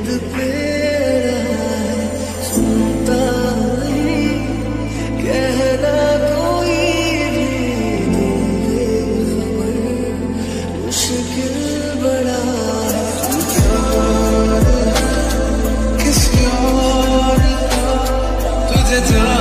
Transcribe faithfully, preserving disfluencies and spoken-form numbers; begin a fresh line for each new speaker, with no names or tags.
पे रहा है, सुनता नहीं कहना कोई भी, खबर मुश्किल बड़ा है। प्यार किसी और का तुझे